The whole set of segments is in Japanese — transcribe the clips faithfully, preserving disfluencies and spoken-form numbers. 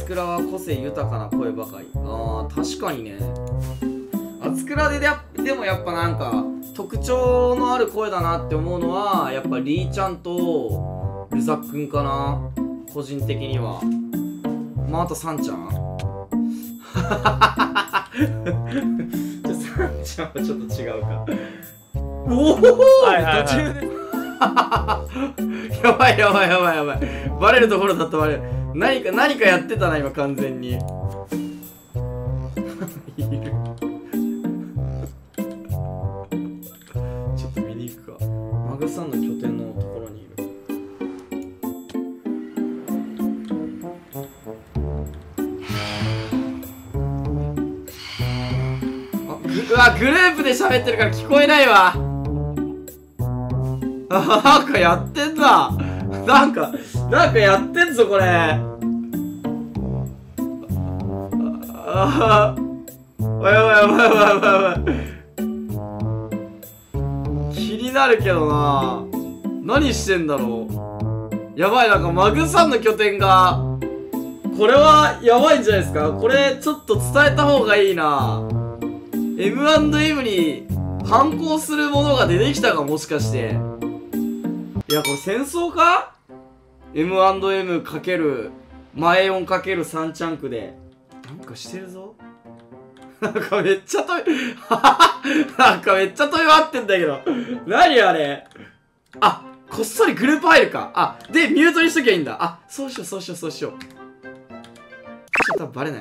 倉は個性豊かな声ばかり。あー確かにね。あつくらでやでもやっぱなんか特徴のある声だなって思うのはやっぱリーちゃんとルザくんかな、個人的には。まああとサンちゃんじゃあサンちゃんはちょっと違うか。おお、 はいはいはい、途中でやばいやばいやばいやばい、バレるところだったバレる。何か何かやってたな今完全に。いるちょっと見に行くか。マグさんの拠点のところにいる。あ、うわグループで喋ってるから聞こえないわ。あ、なんかやってんだ。なんか、なんかやってんぞ、これ。ああ、やばいやばいやばいやばいやばい。気になるけどな。何してんだろう。やばい、なんかマグさんの拠点が、これはやばいんじゃないですか。これちょっと伝えた方がいいな。エムアンドエム に反抗するものが出てきたか、もしかして。いや、これ戦争か ?エムアンドエム かける前よんかけるさん チャンクで。なんかしてるぞ。なんかめっちゃ飛び、なんかめっちゃ飛び回ってんだけど。何あれ。あ、こっそりグループ入るか。あ、で、ミュートにしときゃいいんだ。あ、そうしよう、そうしよう、そうしよう。そしたら多分バレない。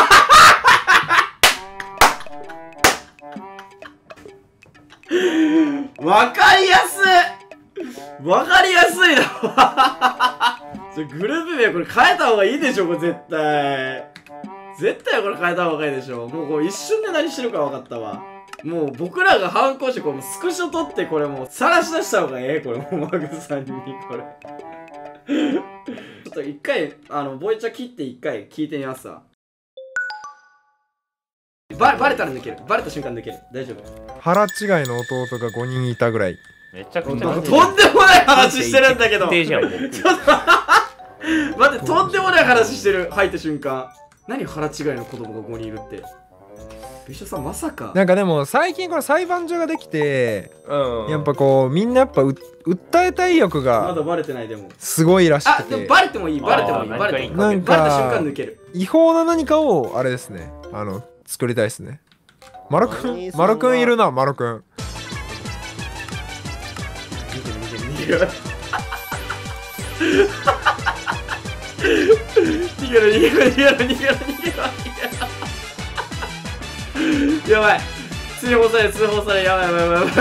わかりやすい。わかりやすいな。グループ名これ変えた方がいいでしょ、これ絶対。絶対これ変えた方がいいでしょ。もうこう一瞬で何してるか分かったわ。もう僕らが反抗してこうスクショ撮ってこれもう晒し出した方がええ、これもうマグさんにこれ。ちょっと一回、あの、ボイチャ切って一回聞いてみますわ。ババレたら抜ける。バレた瞬間抜ける。大丈夫。 腹違いの弟がごにんいたぐらい。 めちゃくちゃとんでもない話してるんだけど。ちょっと待って、とんでもない話してる。入った瞬間。何腹違いの子供がごにんいるって。ビショさんまさか。 なんかでも最近この裁判所ができて、 うん、 やっぱこうみんなやっぱう訴えたい欲まがだバレてないでも。 すごいらしあ、 くでもて。 バレてもいい。バレてもいい。バレてもいい。 なんかバレた瞬間抜ける。 違法な何かをあれですね。あの作りたいですね。マロくん、マロくんいるな、マロくん。 逃げる逃げる逃げる。逃げる逃げる逃げる逃げる逃げる逃げる。やばい、通報される通報される。やばいやばいやばいやばいやばいやばいやばい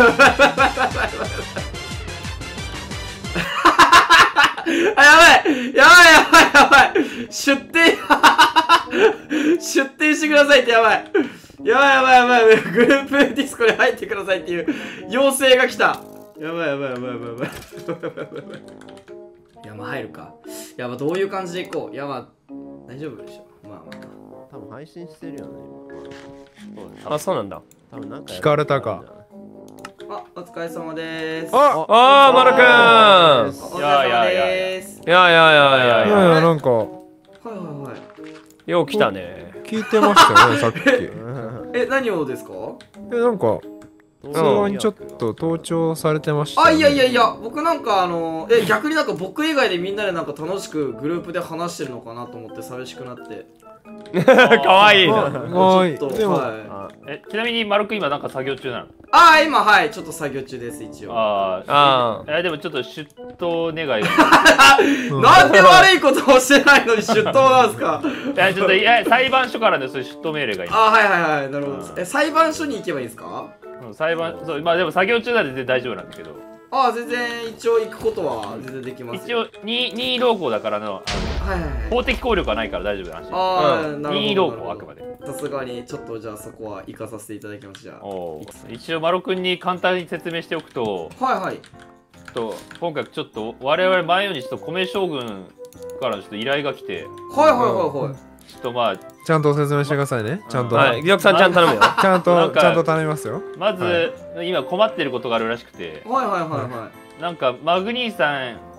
あ、やばいやばいやばいやばい。出店出店してくださいって。やばいやばいやばいやばいやばい。グループディスコに入ってくださいっていう要請が来た。やばいやばいやばいやばいやばいやばいやばい。いや、まあ入るか。いや、まあどういう感じでいこう。いや、まあ大丈夫でしょ。まあまあ多分配信してるよねあ、そうなんだ。 多分なんか聞かれたか。 あ、お疲れ様です。 あ、 あー、マルくん。 お疲れ様です。 いやいやいやいやいいやいや。 やなんかはいはいはい。 よう来たね。 聞いてましたよねさっき。 え、何をですか？ えなんか通話にちょっと盗聴されてましたよね。 あ、いやいやいや、僕なんかあの、え、逆になんか僕以外でみんなでなんか楽しくグループで話してるのかなと思って寂しくなって。 かわいいな。 はい。 ちょっとでも、 はい。 あえ、ちなみにマルくん今なんか作業中なの？ あー、今はい、ちょっと作業中です一応。 あああ。え、でもちょっと出頭願いが。 なんで悪いことをしてないのに出頭なんですか？ いや、ちょっと、いや、裁判所からのそういう出頭命令が今。 あ、はいはいはい、なるほど。え、裁判所に行けばいいんですか？ うん、裁判、そう、まあでも作業中なんで全然大丈夫なんだけど。 ああ、全然一応行くことは全然できます。 一応、任意同行だからの、あはいはいはい。 の法的効力はないから大丈夫な話。 あーうんなるほど任意同行あくまで。 さすがにちょっとじゃあそこは行かさせていただきます。じゃあ。 おー一応、マロくんに簡単に説明しておくと、 はいはい。 と今回ちょっと我々前よりちょっと米将軍からちょっと依頼が来て、 はいはいはいはい。 ちょっとまあ、 ちゃんと説明してくださいね。ちゃんと。 はい、ギョクさんちゃんと頼むよ。 ちゃんなんかとちゃんと頼みますよ。 まず、今困ってることがあるらしくて、 はいはいはいはなんかマグニーさん、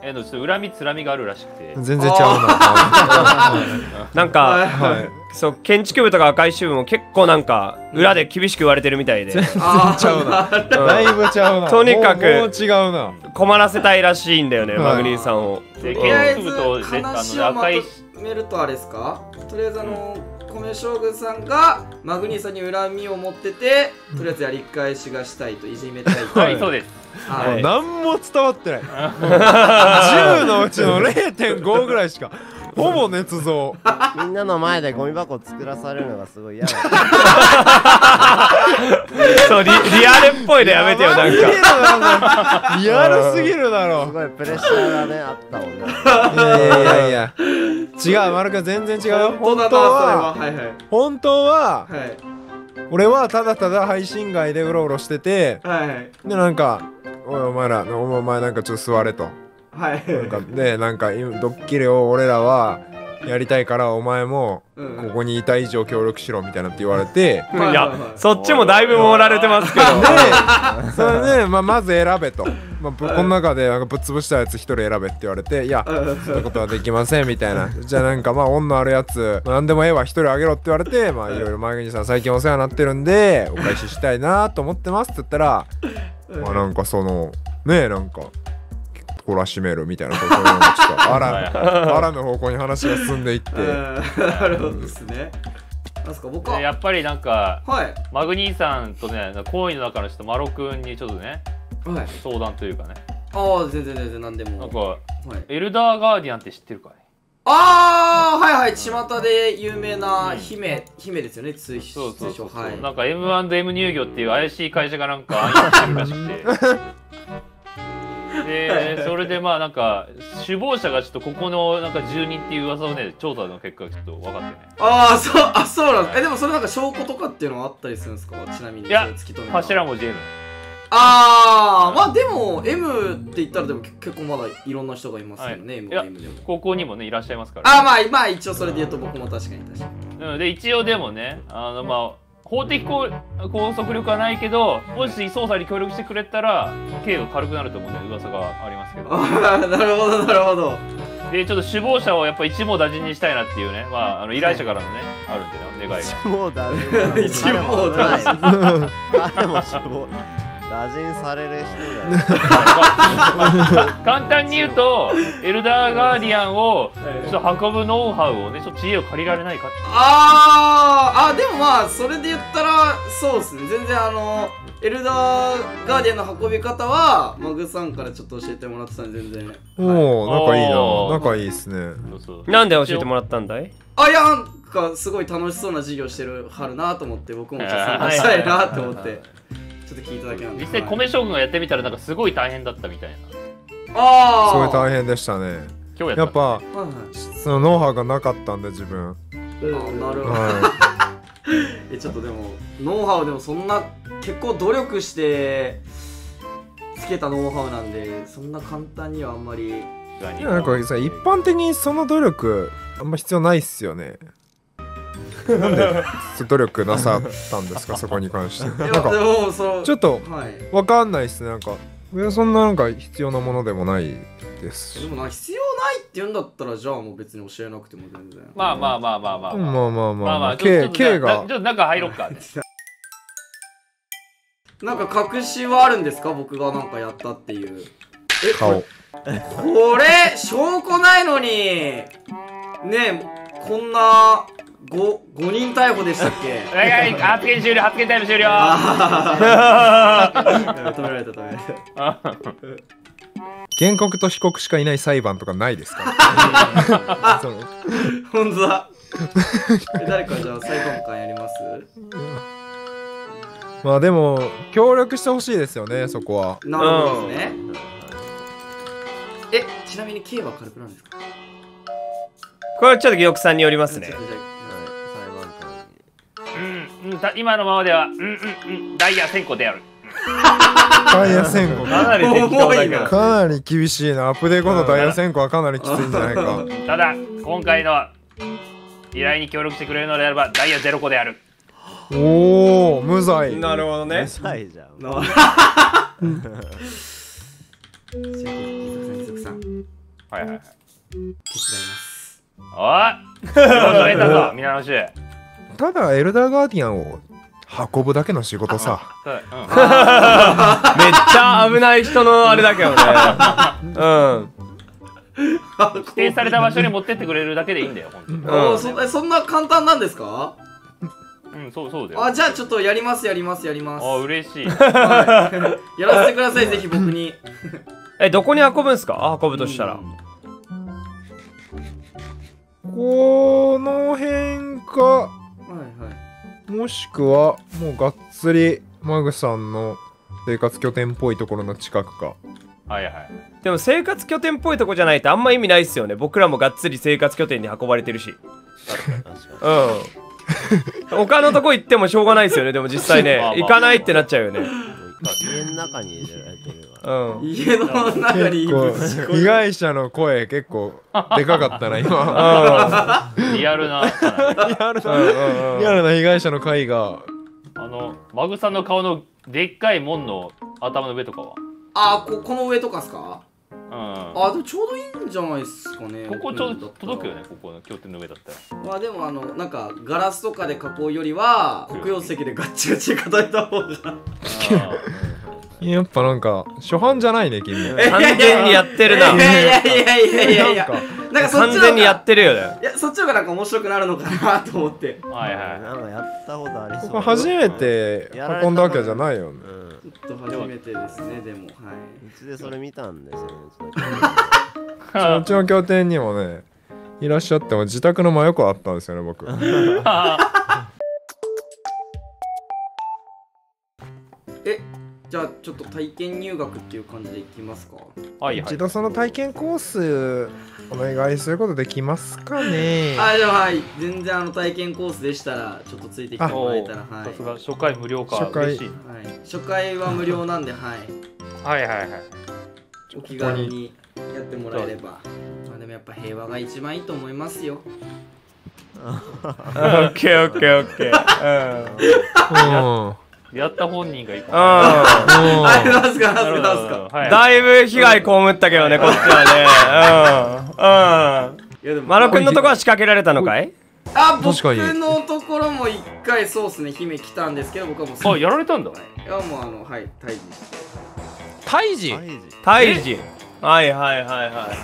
へのちょっと恨みつらみがあるらしくて。 全然ちゃうな。 なんか、 はい。 そう建築部とか赤い支部も結構なんか裏で厳しく言われてるみたいで、 全然ちゃうな。だいぶちゃうな。 とにかくもうもう違うな。 困らせたいらしいんだよね、 はいマグニーさんを。 でとりあえず建築部とであ話をまの赤いとめるとあれですか。とりあえずあの米将軍さんがマグニーさんに恨みを持ってて、とりあえずやり返しがしたいといじめたいと。 はい、そうです。 はい。 何も伝わってない。じゅうのうちの れいてんご ぐらいしか。ほぼ捏造。 みんなの前でゴミ箱作らされるのがすごい嫌だ。 そう リ, リアルっぽいのやめてよなんか。 リアルすぎるだろ。 すごいプレッシャーがねあったもんね。 いやいやいや違う、マル君全然違うよ。本当ははいはい本当ははい俺はただただ配信外でうろうろしてて、 はいはいでなんかおいお前らお前なんかちょっと座れと、 はいなんかでなんかドッキリを俺らはやりたいからお前もうんここにいた以上協力しろみたいなって言われて、 いやそっちもだいぶ盛られてますけど。 でそれで、まあ、まず選べと、まあ、ぶこの中でなんかぶっ潰したやつ一人選べって言われて、いやそういうことはできませんみたいな。じゃあなんかまあ恩のあるやつ、まあ、何でもええわ一人あげろって言われて、まあいろいろマグニーさん最近お世話になってるんでお返ししたいなと思ってますって言ったら、まあなんかそのねえなんか懲らしめるみたいなことなんかちょっとあらあらぬ方向に話が進んでいって、 なるほどですね。なんすか僕はやっぱりなんかはいマグニーさんとね行為の中の人マロ君にちょっとねはい相談というかね、 ああ全然全然何でもなんかはいエルダーガーディアンって知ってるかい？ ああはいはい巷で有名な姫姫ですよね通そうそうそうそう、 はいなんか エムアンドエム 乳業っていう怪しい会社がなんか暗躍してるらしくてでそれでまあなんか首謀者がちょっとここのなんか住人っていう噂をね調査の結果がちょっと分かってね。 ああそうあそうなんです。えでもそれなんか証拠とかっていうのはあったりするんですかちなみに。 いやそれ突き止めた柱文字 M。 ああまあでも M って言ったらでも結構まだいろんな人がいますよね、 はい、 M いや M でも高校にもねいらっしゃいますから、 ああまあまあ一応それで言うと僕も確かに確かにうん、で一応でもねあのまあ法的拘束力はないけどもし捜査に協力してくれたら刑が軽くなると思うね噂がありますけど。 ああなるほどなるほど。 でちょっと首謀者をやっぱ一網打尽にしたいなっていうね、まああの依頼者からのねあるんでね願いが。 もうだね。 一網打尽誰も死亡打尽される人だよ。 簡単に言うとエルダーガーディアンをちょっと運ぶノウハウをねちょっと知恵を借りられないかって。 あーあでもまあそれで言ったらそうですね全然あのエルダーガーディアンの運び方はマグさんからちょっと教えてもらってたんで全然。 おお仲いいおーな仲いいっすね。 そうそうなんで教えてもらったんだい？ あいやなんかすごい楽しそうな授業してるはるなと思って僕もちょっと参加したいなと思ってちょっと聞いただけなんで。 実際米将軍がやってみたらなんかすごい大変だったみたいな。 ああすごい大変でしたね。 今日やったやっぱはいはいそのノウハウがなかったんで自分。 あなるほど、 はえちょっとでもノウハウでもそんな結構努力してつけたノウハウなんでそんな簡単にはあんまり。 い。いやなんかさ一般的にその努力あんま必要ないっすよね。なんで努力なさったんですかそこに関して。なんいやでかもそのちょっとはいわかんないっすねなんか。いやそんななんか必要なものでもないですでもなんか必要ないって言うんだったらじゃあもう別に教えなくても全然。 まあまあまあまあまあまあまあまあまあままああちょっ K, と K がちょっと中入ろっかね。 なんか隠しはあるんですか僕がなんかやったっていう。え顔。 これ証拠ないのにねえこんな 5, 5人逮捕でしたっけ。 はいはい発言終了発言タイム終了。 あー止められた止められた。 原告と被告しかいない裁判とかないですか？そのほんとだ。え誰かじゃあ裁判官やります？ まあでも協力してほしいですよねそこは。 なるほどですね。えちなみに刑は軽くなんですか？ これはちょっと玉さんによりますね。 じゃあじゃあうんうんた今のままではうんうんうんダイヤ先行である。 ダイヤ選考かなり適当だけど。 かなり厳しいな。アップデートのダイヤ選考はかなりきついんじゃないか。 ただ今回の依頼に協力してくれるのであればダイヤゼロ個である。 おお無罪。 なるほどね。 さいじゃん。 なじゃあ水木さん水木さんはいはいはい。 手伝いますおい仕事得たぞ、皆のし。 ただエルダーガーディアンを運ぶだけの仕事さ。 うん。 めっちゃ危ない人のあれだけどね。うん指定された場所に持ってってくれるだけでいいんだよ、ほんとに。 おーそえそんな簡単なんですか？ うん、そうそうだよ。 あ、じゃあちょっとやりますやりますやります。 あ、嬉しい。 はいやらせてくださいぜひ僕に。 えどこに運ぶんすか？あ運ぶとしたらこの辺か、 はいはい。 もしくはもうがっつりマグさんの生活拠点っぽいところの近くか。 はいはい。 でも生活拠点っぽいとこじゃないとあんま意味ないっすよね。僕らもがっつり生活拠点に運ばれてるし。うん他のとこ行ってもしょうがないっすよね。でも実際ねまあまあ行かないってなっちゃうよね。 家の中に入れられてるからうん家の中に結構被害者の声結構でかかったな今。 リアルな、 リアルなリアルな被害者の会が。 あの、マグさんの顔のでっかい門の頭の上とかは。 あ、ここの上とかっすか？ うん。 あ、でもちょうどいいんじゃないっすかね。 ここちょうど届くよね、ここの拠点の上だったら。 まあでもあのなんかガラスとかで囲うよりは黒曜石でガッチガチに固めた方が。 やっぱなんか初版じゃないね君。 完全にやってるないやいやいやいやいやいやいや。なんかそっ完ちの全にやってるよね。 いやそっちの方がなんか面白くなるのかなと思って。 はいはい。 なんかやったことありそうここ初めて運んだわけじゃないよね。 うんちょっと初めてですねでもはうちでそれ見たんですよねそっちの拠点にもねいらっしゃっても自宅の真横あったんですよね僕。 い。え、じゃあちょっと体験入学っていう感じでいきますか？ はいはい。 一度その体験コースお願いすることできますかね。 あ、じゃあはい全然あの体験コースでしたらちょっとついてきてもらえたらはい。 さすが初回無料か。 初回嬉しい。 はい、初回は無料なんで、はい、 はいはいはい。 お気軽にやってもらえれば。まあでもやっぱ平和が一番いいと思いますよ。 オッケーオッケーオッケー。 うんやった本人がいいかうんありますか、ありなるほどますか。 はい。 だいぶ被害被ったけどねこっちはね。うんうん。 いやでもマロ君のとこは仕掛けられたのかい？ あ、僕確かにのところも一回そうっすね、姫来たんですけど、僕はもうすあ、やられたんだ。 いやもうあの、はい、退治して。 胎児大事胎児。はいはいはいはいはいはい。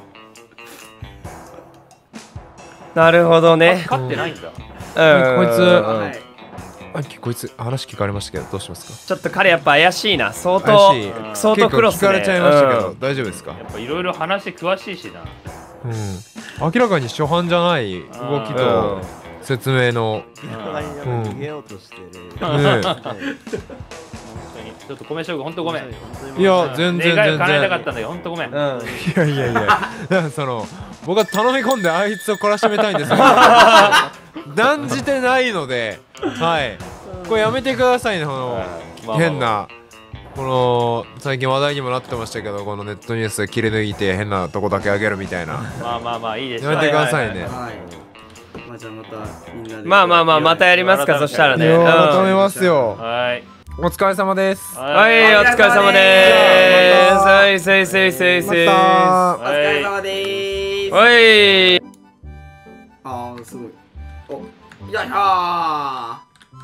なるほどね。 勝ってないんだ。 うんこいつはい。 あこいつ話聞かれましたけどどうしますか？ ちょっと彼やっぱ怪しいな。相当怪しい相当クロスね。 結構聞かれちゃいましたけど、 うん大丈夫ですか？ やっぱいろいろ話詳しいしな。 うん明らかに初版じゃない動きと説明の、 明らかになんか逃げようとしてるねはい本当に。ちょっとごめん、しょうが、本当ごめん。 いや全然願い全然叶えたかったんだけど、本当ごめん。 うん。 いやいやいやだからその僕は頼み込んであいつを懲らしめたいんですよ断じてないのではいこれやめてくださいねこのまあ変なこの最近話題にもなってましたけどこのネットニュース切り抜いて変なとこだけ上げるみたいなまあまあまあいいですやめてくださいねはい。まあじゃあまたみんなで。 まあまあまあまたやりますか。そしたらね。 いやうんー頼みますよはい。 お疲れ様ですはい、お疲れ様でーす。はい、せいせいせいせい。 まおた疲れ様でーす。 はい。 あー、すごい。お、よいしょー。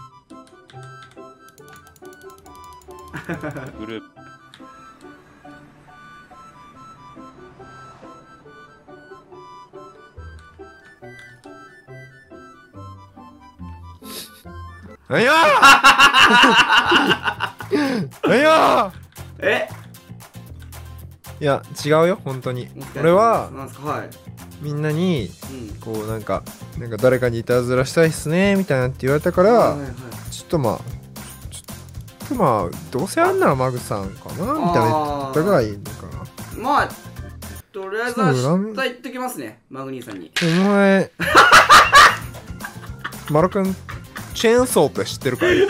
グループ。 なんやーなんやえ、 ーいや違うよ本当に俺はなんすか、はい。 みんなにうん。 こうなんかなんか誰かにいたずらしたいっすねみたいなって言われたから、 はいはいはい。 ちょっとまあちょっとまあどうせあんならマグさんかなみたいな言ったがいいのかな。 まあ、とりあえずは明日言っときますね、マグニーさんに。 お前マロ君チェーンソーって知ってるかい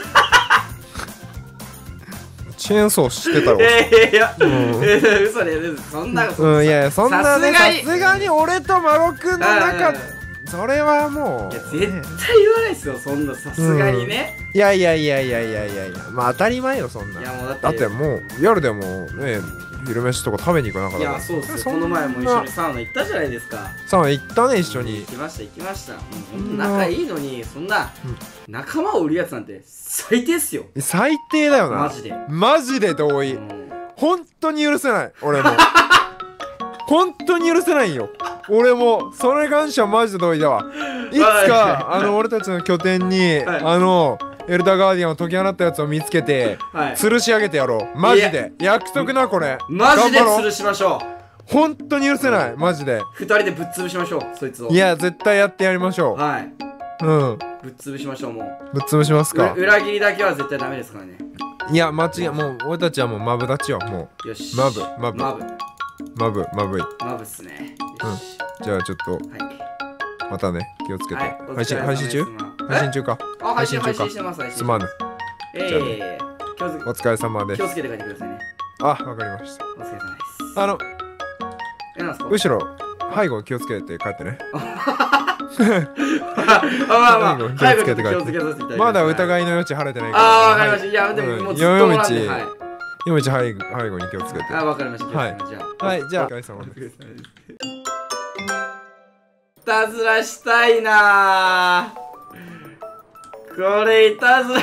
チェーンソー知ってたろ。 えー、いや、 うんえー、嘘で、そんな、 うんいやいやそんなねささすがにすがに俺とマロ君の中うんそれはもいや、 う絶対言わないですよ、そんな、さすがにね。 いやいやいやいやいやいやいやまあ当たり前よそんないや、もうだって、 だってもう夜でもね昼飯とか食べに行かなかっいたやそうっすよ、 そんなこの前も一緒にサウナ行ったじゃないですか。 さあ行ったね一緒に行きました行きました。うんんな仲いいのにそんな仲間を売るやつなんて最低っすよ最低だよなマジで。 マジで同意うん本当に許せない俺も本当に許せないよ俺もそれに関してはマジで同意だわ。いつかあの俺たちの拠点にはいあのエルダーガーディアンを解き放ったやつを見つけてはい吊るし上げてやろうマジで約束なこれマジで頑張ろう吊るしましょ本当に許せないマジでう。二人でぶっ潰しましょうそいつを。 いや絶対やってやりましょはい、 ううんぶっ潰しましょう。もうぶっ潰しますかう裏切りだけは絶対ダメですからね。 いや間違いもう俺たちはもうマブダチよもよしマブマブマブうマブマブいマブっすね。よし、 じゃあちょっとはいまたね気をつけて、 はいお疲れ配信様配信中です配信中かあ配信配配信中か信してます配信すまぬえじゃあねえ気をつけお疲れ様です気をつけて帰ってくださいね。 あわかりましたお疲れ様です。 あのえなんすか後ろ背後気をつけて帰ってねあまあまあ背後気をつけて帰って気をつけさせていただきまだい疑いの余地晴れてないからああわかりました。いやでももうずっと夜道なんではい夜道背背後に気をつけてあわかりました。気をつけますじゃあはいじゃあお疲れ様ですいたずらしたいなーこれいたずら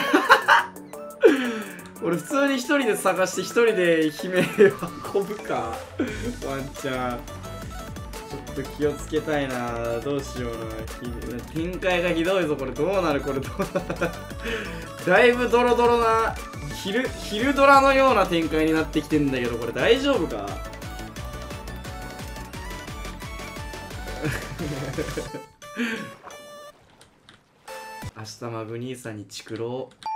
俺普通に一人で探して一人で悲鳴を運ぶかワンちゃんちょっと気をつけたいなどうしようなひ展開がひどいぞこれどうなるこれどうなるだいぶドロドロな昼昼ドラのような展開になってきてんだけどこれ大丈夫か明日マグ兄さんにチクろう